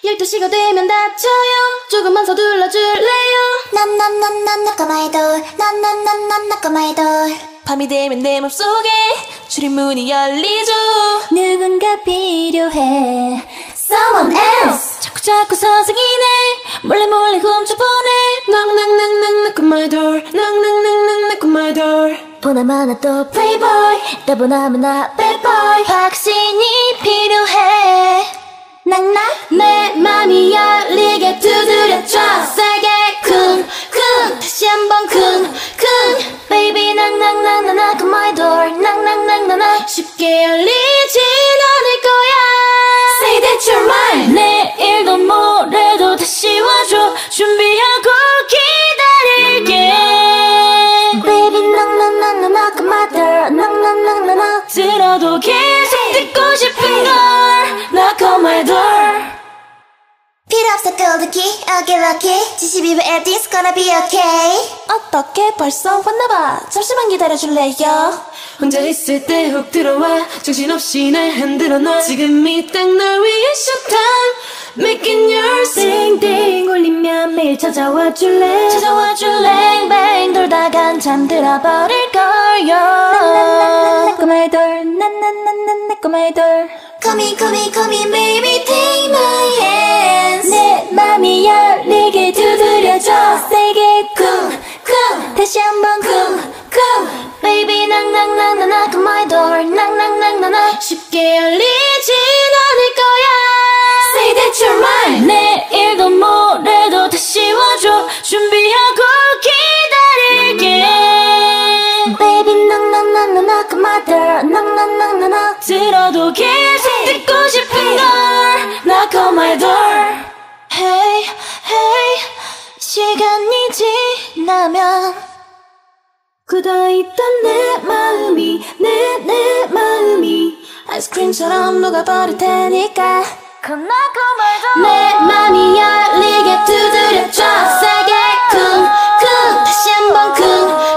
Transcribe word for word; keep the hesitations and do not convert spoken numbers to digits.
열두 시가 되면 다쳐요. 조금만 서둘러줄래요? 난난난난 나까마의 돌 난난난난 나까마의 돌 밤이 되면 내 맘속에 출입문이 열리죠. 누군가 필요해 Someone else 자꾸 자꾸 서성이네. 몰래 몰래 훔쳐보내. 낭낭낭낭 knock on my door. 낭낭낭낭 knock on my door. 보나마나 또 playboy 또 보나마나 bad boy 확신이 필요해 낭낭 내 맘이 열리게 두드려줘. 세게 쿵쿵 다시 한번 쿵쿵. Baby 낭낭낭 knock on my door 낭낭낭낭 쉽게 열리진 않을 거야. Say that you're mine 내일도 모레도 다시 와줘. 준비하고 기다릴게. Baby 낭낭낭 knock on my door 낭낭낭낭 들어도 계속 듣고 싶은 걸 knock on my door. 필요 없어 꼬드기 I'll get lucky 지십이 분 everything's gonna be okay 어떻게 벌써 왔나봐. 잠시만 기다려줄래요? 혼자 있을 때 훅 들어와 정신없이 날 흔들어 놔. 지금이 딱 널 위해 showtime Making your sing 띵띵 울리면 매일 찾아와 줄래 찾아와 줄래. 뱅 돌다간 잠들어 버릴걸요. 내 꼬마의 돌 난난난난 내 꼬마의 돌 Call me call me call me baby take my hands 내 맘이 열리게 두드려줘. 세게 쿵쿵 다시 한번 쿵쿵 Baby 낭낭낭 knock on my door 낭낭낭낭 쉽게 열리진 않을 거야. Say that you're mine 내일도 모레도 다시 와줘. 준비하고 기다릴게. Baby 낭낭낭 knock on my door 낭낭낭낭 들어도 계속 듣고 싶은 걸 knock on my door. Hey hey 시간이 지나면 굳어있던 내 마음이 내 내 마음이 아이스크림처럼 녹아버릴 테니까 Come knock on my door 내 맘이 열리게 두드려줘. 세게 쿵쿵 다시 한번 쿵쿵